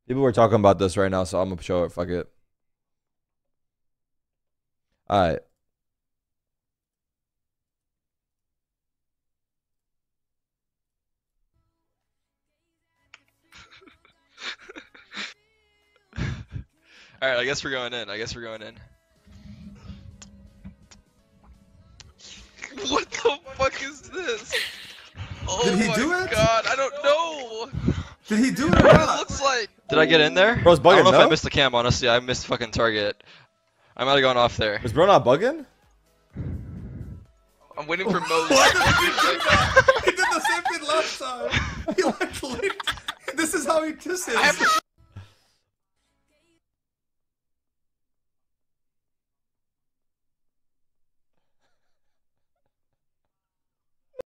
People were talking about this right now, so I'm gonna show it. Fuck it. All right. All right, I guess we're going in. What the fuck is this? Oh Did he do it? God, I don't know. Did he do it or What it not? looks like. Did I get in there? Bro's bugging, I don't know if no? I missed the cam, honestly. I missed fucking target. I might have gone off there. Is bro not bugging? I'm waiting for Mo. Why did he do that? He did the same thing last time. He like licked. This is how he kisses.